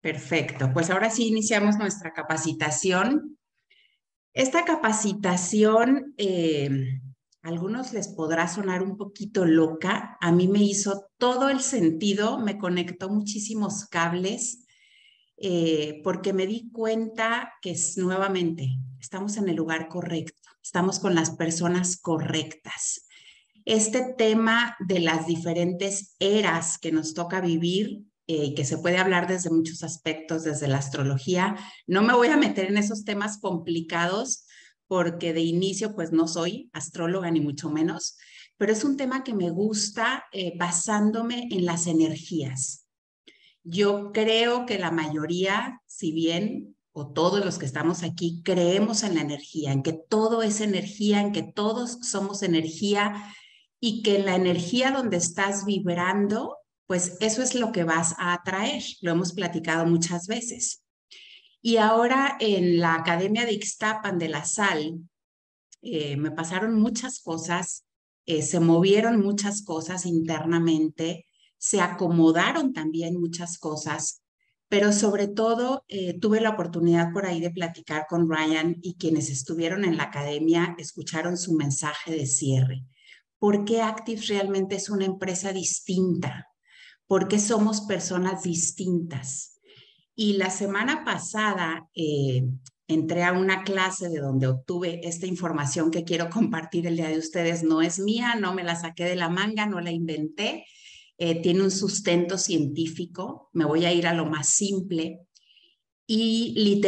Perfecto, pues ahora sí iniciamos nuestra capacitación. Esta capacitación, a algunos les podrá sonar un poquito loca, a mí me hizo todo el sentido, me conectó muchísimos cables, porque me di cuenta que nuevamente estamos en el lugar correcto, estamos con las personas correctas. Este tema de las diferentes eras que nos toca vivir, que se puede hablar desde muchos aspectos, desde la astrología. No me voy a meter en esos temas complicados porque de inicio pues no soy astróloga ni mucho menos, pero es un tema que me gusta basándome en las energías. Yo creo que la mayoría, si bien o todos los que estamos aquí, creemos en la energía, en que todo es energía, en que todos somos energía y que la energía donde estás vibrando, pues eso es lo que vas a atraer. Lo hemos platicado muchas veces. Y ahora en la Academia de Ixtapan de la Sal, me pasaron muchas cosas, se movieron muchas cosas internamente, se acomodaron también muchas cosas, pero sobre todo tuve la oportunidad por ahí de platicar con Ryan y quienes estuvieron en la academia escucharon su mensaje de cierre. ¿Por qué Active realmente es una empresa distinta? ¿Por qué somos personas distintas? Y la semana pasada entré a una clase de donde obtuve esta información que quiero compartir el día de ustedes. No es mía, no me la saqué de la manga, no la inventé. Tiene un sustento científico. Me voy a ir a lo más simple. Y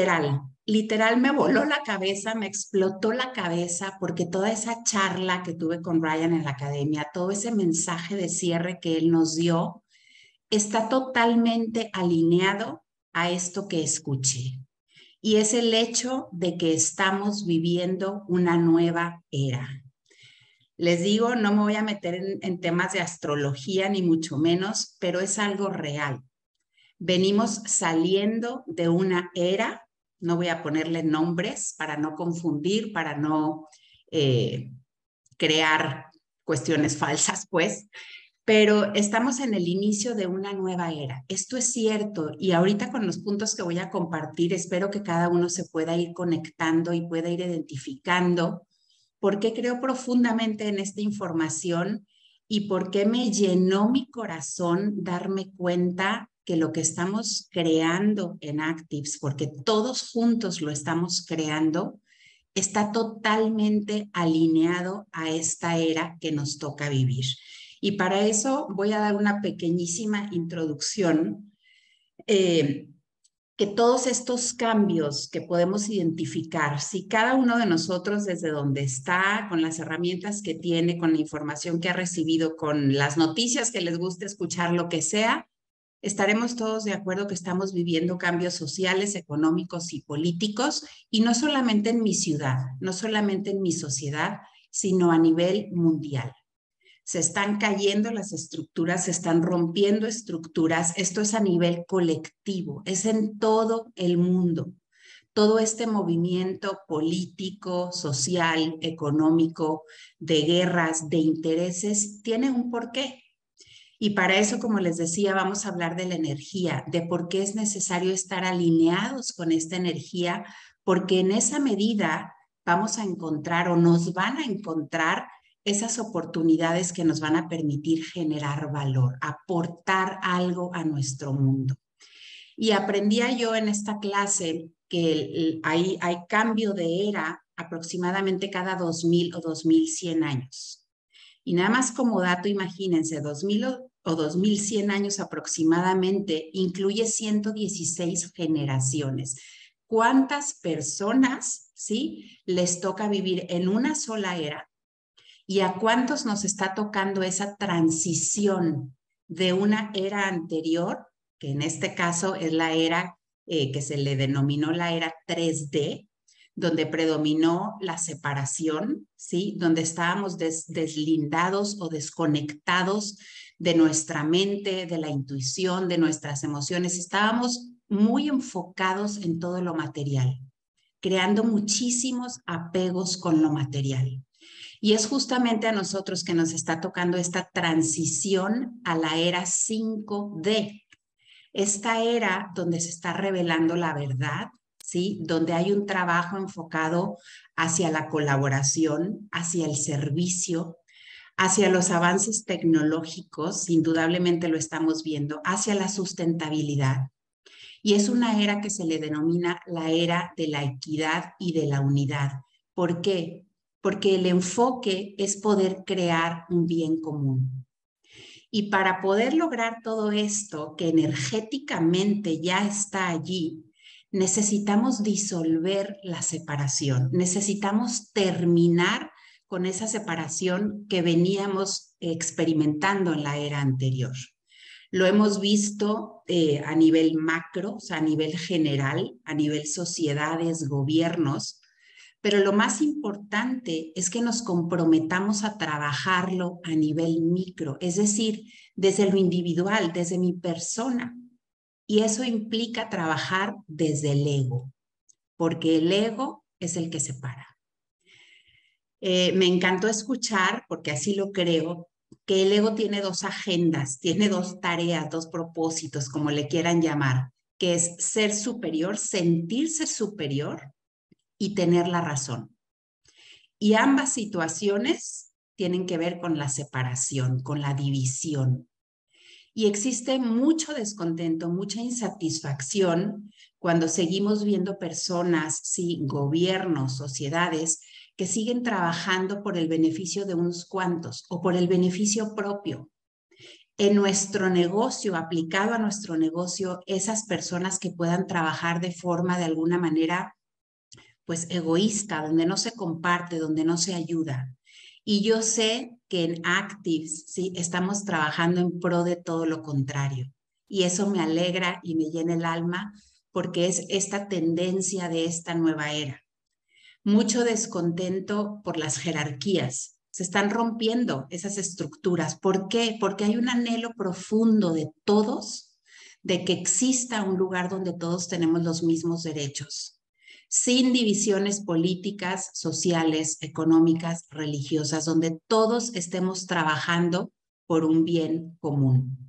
literal me voló la cabeza, me explotó la cabeza porque toda esa charla que tuve con Ryan en la academia, todo ese mensaje de cierre que él nos dio, está totalmente alineado a esto que escuché. Y es el hecho de que estamos viviendo una nueva era. Les digo, no me voy a meter en temas de astrología ni mucho menos, pero es algo real. Venimos saliendo de una era, no voy a ponerle nombres para no confundir, para no eh, crear cuestiones falsas, pues, pero estamos en el inicio de una nueva era. Esto es cierto y ahorita con los puntos que voy a compartir, espero que cada uno se pueda ir conectando y pueda ir identificando por qué creo profundamente en esta información y por qué me llenó mi corazón darme cuenta que lo que estamos creando en Actives, porque todos juntos lo estamos creando, está totalmente alineado a esta era que nos toca vivir. Y para eso voy a dar una pequeñísima introducción, que todos estos cambios que podemos identificar, si cada uno de nosotros desde donde está, con las herramientas que tiene, con la información que ha recibido, con las noticias que les gusta escuchar, lo que sea, estaremos todos de acuerdo que estamos viviendo cambios sociales, económicos y políticos, y no solamente en mi ciudad, no solamente en mi sociedad, sino a nivel mundial. Se están cayendo las estructuras, se están rompiendo estructuras. Esto es a nivel colectivo, es en todo el mundo. Todo este movimiento político, social, económico, de guerras, de intereses, tiene un porqué. Y para eso, como les decía, vamos a hablar de la energía, de por qué es necesario estar alineados con esta energía, porque en esa medida vamos a encontrar o nos van a encontrar esas oportunidades que nos van a permitir generar valor, aportar algo a nuestro mundo. Y aprendía yo en esta clase que hay cambio de era aproximadamente cada 2000 o 2100 años. Y nada más como dato, imagínense, 2000 o 2100 años aproximadamente incluye 116 generaciones. ¿Cuántas personas, sí, les toca vivir en una sola era? ¿Y a cuántos nos está tocando esa transición de una era anterior, que en este caso es la era que se le denominó la era 3D, donde predominó la separación, ¿sí? Donde estábamos deslindados o desconectados de nuestra mente, de la intuición, de nuestras emociones. Estábamos muy enfocados en todo lo material, creando muchísimos apegos con lo material. Y es justamente a nosotros que nos está tocando esta transición a la era 5D. esta era donde se está revelando la verdad, ¿sí? Donde hay un trabajo enfocado hacia la colaboración, hacia el servicio, hacia los avances tecnológicos, indudablemente lo estamos viendo, hacia la sustentabilidad. Y es una era que se le denomina la era de la equidad y de la unidad. ¿Por qué? Porque el enfoque es poder crear un bien común. Y para poder lograr todo esto, que energéticamente ya está allí, necesitamos disolver la separación, necesitamos terminar con esa separación que veníamos experimentando en la era anterior. Lo hemos visto a nivel macro, o sea, a nivel general, a nivel sociedades, gobiernos, pero lo más importante es que nos comprometamos a trabajarlo a nivel micro, es decir, desde lo individual, desde mi persona. Y eso implica trabajar desde el ego, porque el ego es el que separa. Me encantó escuchar, porque así lo creo, que el ego tiene dos agendas, tiene dos tareas, dos propósitos, como le quieran llamar, que es ser superior, sentirse superior y tener la razón. Y ambas situaciones tienen que ver con la separación, con la división. Y existe mucho descontento, mucha insatisfacción cuando seguimos viendo personas, sí, gobiernos, sociedades, que siguen trabajando por el beneficio de unos cuantos o por el beneficio propio. En nuestro negocio, aplicado a nuestro negocio, esas personas que puedan trabajar de forma de alguna manera pues egoísta, donde no se comparte, donde no se ayuda. Y yo sé que en Actives, sí, estamos trabajando en pro de todo lo contrario. Y eso me alegra y me llena el alma porque es esta tendencia de esta nueva era. Mucho descontento por las jerarquías. Se están rompiendo esas estructuras. ¿Por qué? Porque hay un anhelo profundo de todos de que exista un lugar donde todos tenemos los mismos derechos, sin divisiones políticas, sociales, económicas, religiosas, donde todos estemos trabajando por un bien común.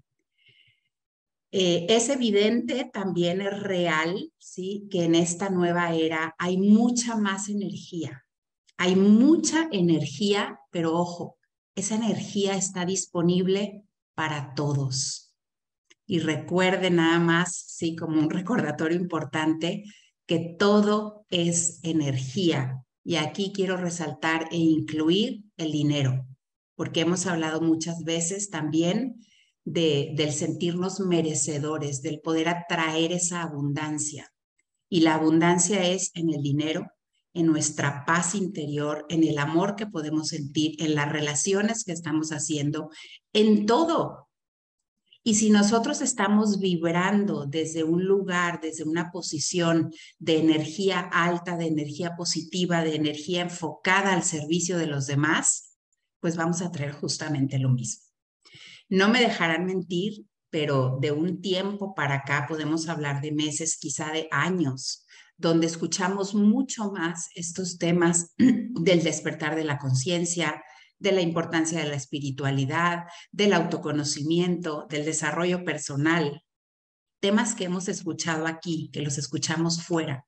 Es evidente, también es real, ¿sí? Que en esta nueva era hay mucha más energía. Hay mucha energía, pero ojo, esa energía está disponible para todos. Y recuerde nada más, sí, como un recordatorio importante, que todo es energía. Y aquí quiero resaltar e incluir el dinero, porque hemos hablado muchas veces también del sentirnos merecedores, del poder atraer esa abundancia. Y la abundancia es en el dinero, en nuestra paz interior, en el amor que podemos sentir, en las relaciones que estamos haciendo, en todo. Y si nosotros estamos vibrando desde un lugar, desde una posición de energía alta, de energía positiva, de energía enfocada al servicio de los demás, pues vamos a traer justamente lo mismo. No me dejarán mentir, pero de un tiempo para acá podemos hablar de meses, quizá de años, donde escuchamos mucho más estos temas del despertar de la conciencia, de la importancia de la espiritualidad, del autoconocimiento, del desarrollo personal, temas que hemos escuchado aquí, que los escuchamos fuera.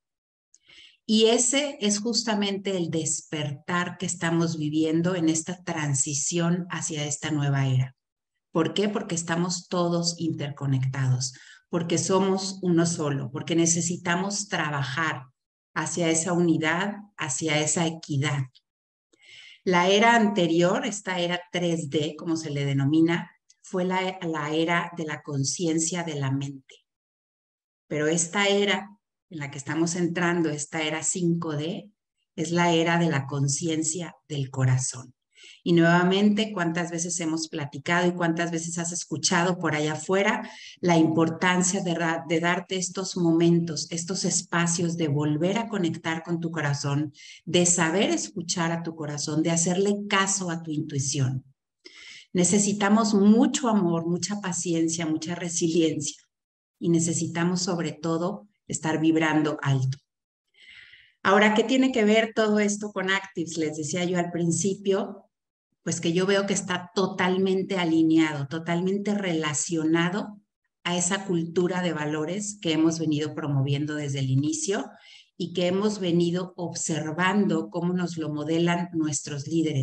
Y ese es justamente el despertar que estamos viviendo en esta transición hacia esta nueva era. ¿Por qué? Porque estamos todos interconectados, porque somos uno solo, porque necesitamos trabajar hacia esa unidad, hacia esa equidad. La era anterior, esta era 3D, como se le denomina, fue la era de la conciencia de la mente. Pero esta era en la que estamos entrando, esta era 5D, es la era de la conciencia del corazón. Y nuevamente, ¿cuántas veces hemos platicado y cuántas veces has escuchado por allá afuera la importancia de darte estos momentos, estos espacios de volver a conectar con tu corazón, de saber escuchar a tu corazón, de hacerle caso a tu intuición? Necesitamos mucho amor, mucha paciencia, mucha resiliencia y necesitamos sobre todo estar vibrando alto. Ahora, ¿qué tiene que ver todo esto con Actives? Les decía yo al principio, pues que yo veo que está totalmente alineado, totalmente relacionado a esa cultura de valores que hemos venido promoviendo desde el inicio y que hemos venido observando cómo nos lo modelan nuestros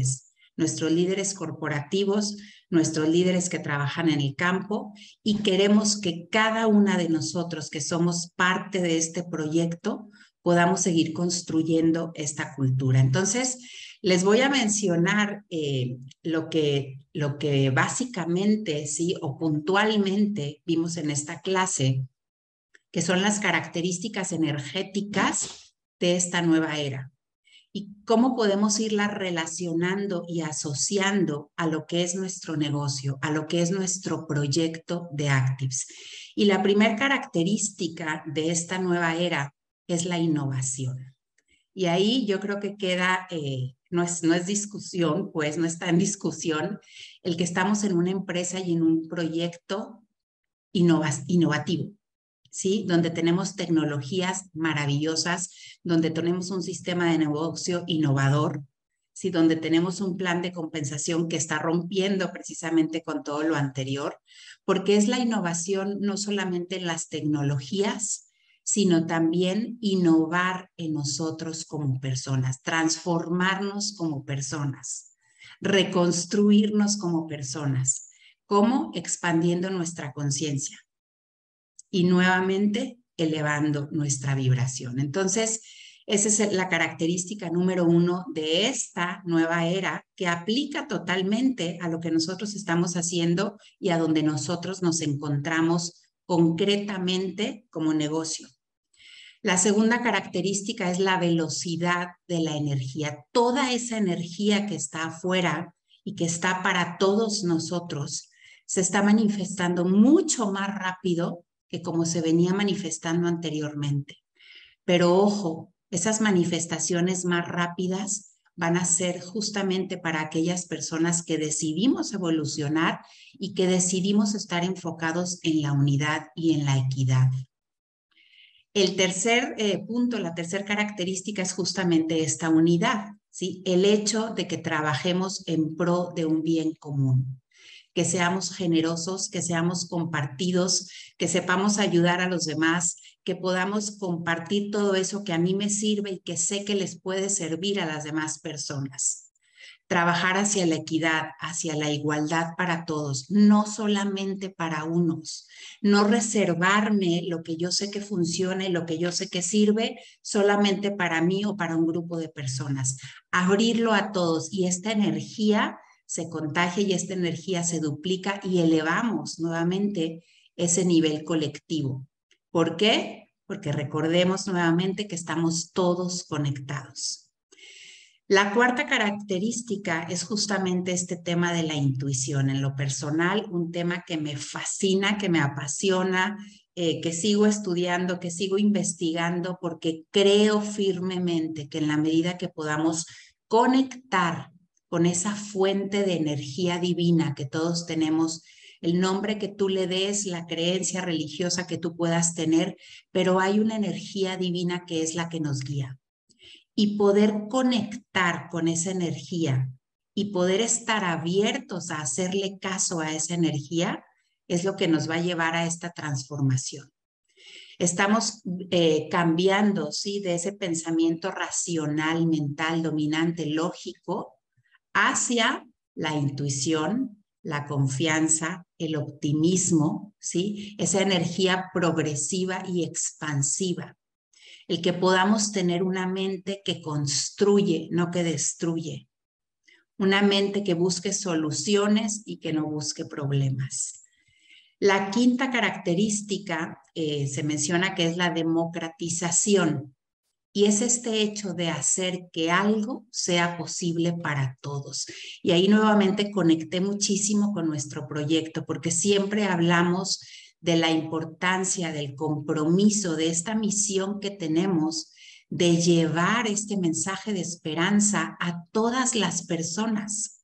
líderes corporativos, nuestros líderes que trabajan en el campo, y queremos que cada una de nosotros que somos parte de este proyecto podamos seguir construyendo esta cultura. Entonces, les voy a mencionar lo que básicamente, sí, o puntualmente vimos en esta clase, que son las características energéticas de esta nueva era y cómo podemos irla relacionando y asociando a lo que es nuestro negocio, a lo que es nuestro proyecto de Actives. Y la primera característica de esta nueva era es la innovación. Y ahí yo creo que queda, no es discusión, pues no está en discusión el que estamos en una empresa y en un proyecto innovativo, ¿sí? Donde tenemos tecnologías maravillosas, donde tenemos un sistema de negocio innovador, ¿sí? Donde tenemos un plan de compensación que está rompiendo precisamente con todo lo anterior, porque es la innovación no solamente en las tecnologías, sino también innovar en nosotros como personas, transformarnos como personas, reconstruirnos como personas. ¿Cómo? Expandiendo nuestra conciencia y nuevamente elevando nuestra vibración. Entonces, esa es la característica número 1 de esta nueva era que aplica totalmente a lo que nosotros estamos haciendo y a donde nosotros nos encontramos concretamente como negocio. La segunda característica es la velocidad de la energía. Toda esa energía que está afuera y que está para todos nosotros se está manifestando mucho más rápido que como se venía manifestando anteriormente. Pero ojo, esas manifestaciones más rápidas van a ser justamente para aquellas personas que decidimos evolucionar y que decidimos estar enfocados en la unidad y en la equidad. El tercer punto, la tercera característica es justamente esta unidad, ¿sí? El hecho de que trabajemos en pro de un bien común, que seamos generosos, que seamos compartidos, que sepamos ayudar a los demás, que podamos compartir todo eso que a mí me sirve y que sé que les puede servir a las demás personas. Trabajar hacia la equidad, hacia la igualdad para todos, no solamente para unos. No reservarme lo que yo sé que funciona y lo que yo sé que sirve solamente para mí o para un grupo de personas. Abrirlo a todos y esta energía se contagia y esta energía se duplica y elevamos nuevamente ese nivel colectivo. ¿Por qué? Porque recordemos nuevamente que estamos todos conectados. La cuarta característica es justamente este tema de la intuición. En lo personal, un tema que me fascina, que me apasiona, que sigo estudiando, que sigo investigando, porque creo firmemente que en la medida que podamos conectar con esa fuente de energía divina que todos tenemos, el nombre que tú le des, la creencia religiosa que tú puedas tener, pero hay una energía divina que es la que nos guía. Y poder conectar con esa energía y poder estar abiertos a hacerle caso a esa energía es lo que nos va a llevar a esta transformación. Estamos cambiando, ¿sí? De ese pensamiento racional, mental, dominante, lógico, hacia la intuición, la confianza, el optimismo, ¿sí? Esa energía progresiva y expansiva. El que podamos tener una mente que construye, no que destruye. Una mente que busque soluciones y que no busque problemas. La quinta característica se menciona que es la democratización. Y es este hecho de hacer que algo sea posible para todos. Y ahí nuevamente conecté muchísimo con nuestro proyecto, porque siempre hablamos de la importancia del compromiso, de esta misión que tenemos de llevar este mensaje de esperanza a todas las personas,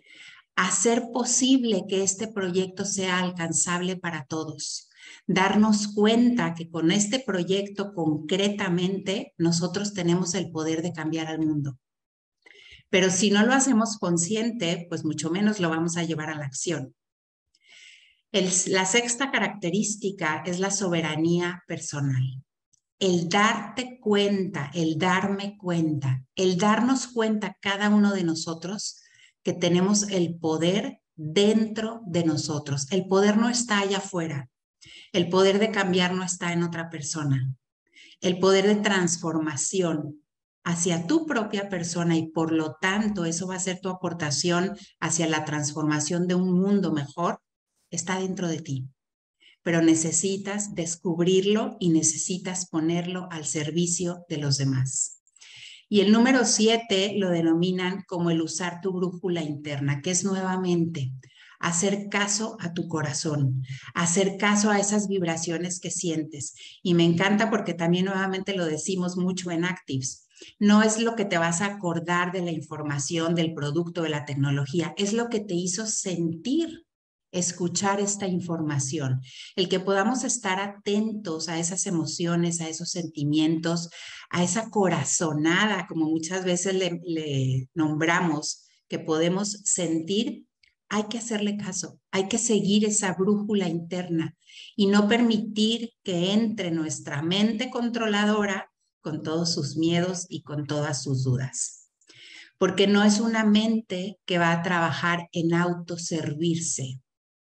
hacer posible que este proyecto sea alcanzable para todos. Darnos cuenta que con este proyecto concretamente nosotros tenemos el poder de cambiar al mundo. Pero si no lo hacemos consciente, pues mucho menos lo vamos a llevar a la acción. La sexta característica es la soberanía personal. El darte cuenta, el darme cuenta, el darnos cuenta cada uno de nosotros que tenemos el poder dentro de nosotros. El poder no está allá afuera. El poder de cambiar no está en otra persona. El poder de transformación hacia tu propia persona y por lo tanto eso va a ser tu aportación hacia la transformación de un mundo mejor, está dentro de ti. Pero necesitas descubrirlo y necesitas ponerlo al servicio de los demás. Y el número 7 lo denominan como el usar tu brújula interna, que es nuevamente hacer caso a tu corazón, hacer caso a esas vibraciones que sientes. Y me encanta porque también nuevamente lo decimos mucho en Actives. No es lo que te vas a acordar de la información, del producto, de la tecnología, es lo que te hizo sentir escuchar esta información, el que podamos estar atentos a esas emociones, a esos sentimientos, a esa corazonada, como muchas veces le nombramos, que podemos sentir, hay que hacerle caso, hay que seguir esa brújula interna y no permitir que entre nuestra mente controladora con todos sus miedos y con todas sus dudas. Porque no es una mente que va a trabajar en autoservirse,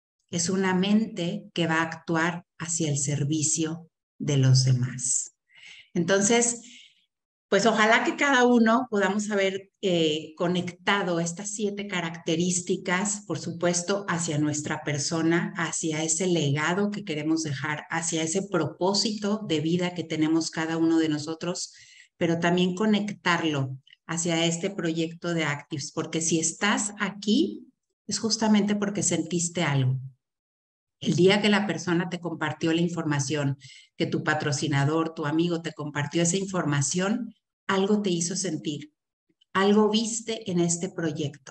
es una mente que va a actuar hacia el servicio de los demás. Entonces, pues ojalá que cada uno podamos haber conectado estas 7 características, por supuesto, hacia nuestra persona, hacia ese legado que queremos dejar, hacia ese propósito de vida que tenemos cada uno de nosotros, pero también conectarlo hacia este proyecto de Actives, porque si estás aquí es justamente porque sentiste algo. El día que la persona te compartió la información, que tu patrocinador, tu amigo te compartió esa información, algo te hizo sentir, algo viste en este proyecto.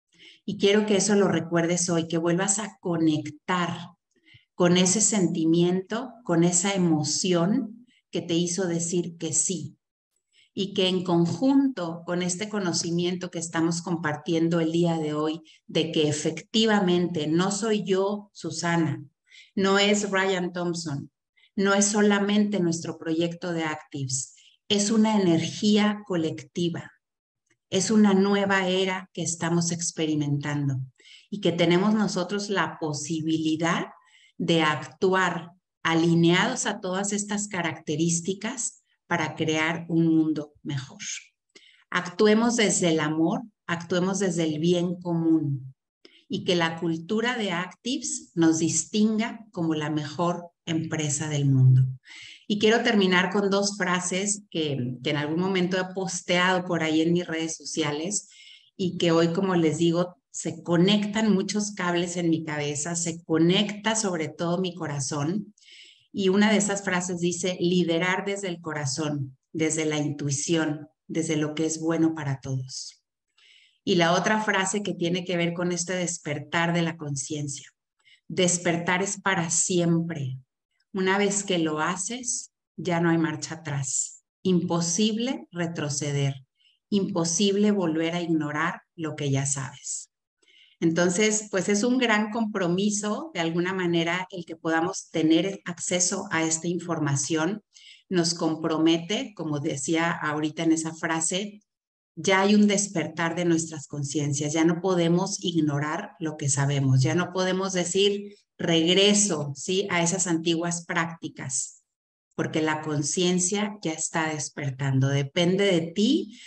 Y quiero que eso lo recuerdes hoy, que vuelvas a conectar con ese sentimiento, con esa emoción que te hizo decir que sí. Y que en conjunto con este conocimiento que estamos compartiendo el día de hoy, de que efectivamente no soy yo, Susana, no es Ryan Thompson, no es solamente nuestro proyecto de Actives, es una energía colectiva, es una nueva era que estamos experimentando y que tenemos nosotros la posibilidad de actuar alineados a todas estas características para crear un mundo mejor. Actuemos desde el amor, actuemos desde el bien común y que la cultura de Actives nos distinga como la mejor empresa del mundo. Y quiero terminar con 2 frases que en algún momento he posteado por ahí en mis redes sociales y que hoy, como les digo, se conectan muchos cables en mi cabeza, se conecta sobre todo mi corazón. Y una de esas frases dice, liderar desde el corazón, desde la intuición, desde lo que es bueno para todos. Y la otra frase que tiene que ver con este despertar de la conciencia. Despertar es para siempre. Una vez que lo haces, ya no hay marcha atrás. Imposible retroceder. Imposible volver a ignorar lo que ya sabes. Entonces, pues es un gran compromiso, de alguna manera, el que podamos tener acceso a esta información. Nos compromete, como decía ahorita en esa frase, ya hay un despertar de nuestras conciencias, ya no podemos ignorar lo que sabemos, ya no podemos decir regreso, ¿sí?, a esas antiguas prácticas, porque la conciencia ya está despertando. Depende de ti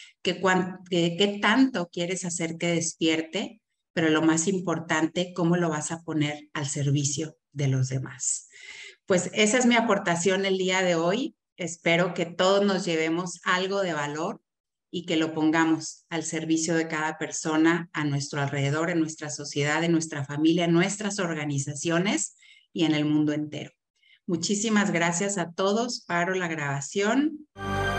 qué tanto quieres hacer que despierte, pero lo más importante, cómo lo vas a poner al servicio de los demás. Pues esa es mi aportación el día de hoy. Espero que todos nos llevemos algo de valor y que lo pongamos al servicio de cada persona a nuestro alrededor, en nuestra sociedad, en nuestra familia, en nuestras organizaciones y en el mundo entero. Muchísimas gracias a todos. Paro la grabación.